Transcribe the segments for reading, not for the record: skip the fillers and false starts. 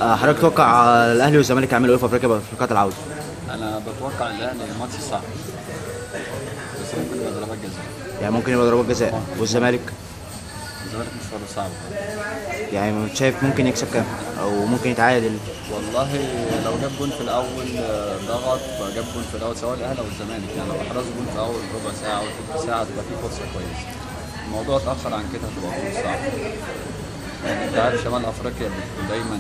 حضرتك تتوقع الاهلي والزمالك يعملوا ايه في افريقيا بافريقيا العوده؟ انا بتوقع الاهلي ماتش صعب، بس ممكن يبقى ضربات جزاء. يعني ممكن يبقى ضربات جزاء. والزمالك الزمالك مشواره صعب. يعني شايف ممكن يكسب كام او ممكن يتعادل؟ والله لو جاب جون في الاول ضغط، فجاب جون في الاول سواء الاهلي او الزمالك، يعني لو احرز جون في اول ربع ساعه او ثلث ساعه تبقى في فرصه كويسه. الموضوع اتاخر عن كده هتبقى جون صعب. يعني انت عارف شمال افريقيا بتكون دايما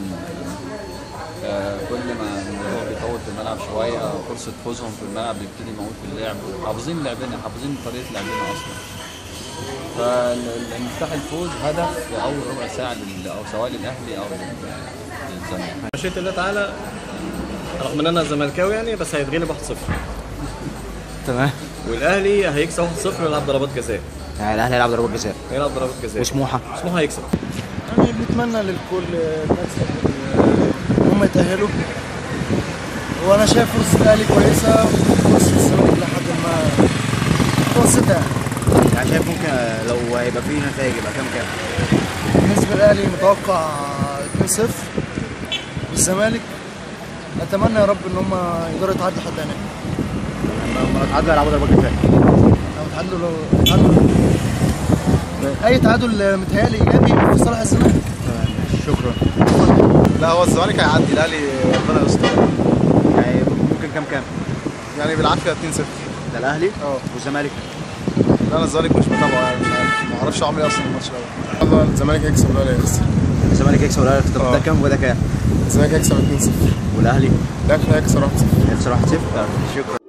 كل ما هو بيطول في الملعب شويه فرصه فوزهم في الملعب بيبتدي يموت في اللعب، حافظين لعبنا، حافظين طريقه لعبنا اصلا. فالمفتاح الفوز هدف في اول ربع ساعه او سواء للاهلي او للزمالك. مشيئة الله تعالى، رغم ان انا زملكاوي يعني بس هيتغلب 1-0. تمام. والاهلي هيكسب 1-0 ويلعب ضربات جزاء. يعني الاهلي هيلعب ضربات جزاء. هيلعب ضربات جزاء. وسموحه هيكسب. يعني بنتمنى للكل المكسب هم يتأهلوا، وانا شايف فرصة الاهلي كويسة وفرصة الزمالك لحد ما متوسطة يعني شايف ممكن لو هيبقى فيه نتائج يبقى كام؟ بالنسبة للاهلي متوقع 2-0. والزمالك اتمنى يا رب ان هم يقدروا يتعادلوا حتى هناك. لما يتعادلوا يلعبوا ضربات جزاء. لو تعادلوا اي تعادل متهيألي ايجابي في صالح الزمالك. تمام، شكرا. لا هو الزمالك هيعدي الاهلي، ربنا يستر. يعني ممكن كام؟ يعني بالعافيه 2-0. ده الاهلي؟ والزمالك؟ لا انا الزمالك مش متابعه، يعني مش عارف، ما اعرفش اعمل ايه اصلا الماتش ده. والله الزمالك هيكسب والاهلي هيخسر. الزمالك يكسب والاهلي يخسر. ده كام وده كام؟ الزمالك هيكسب 2-0. والاهلي؟ الاهلي هيكسر 1-0. هيخسر 1-0. شكرا.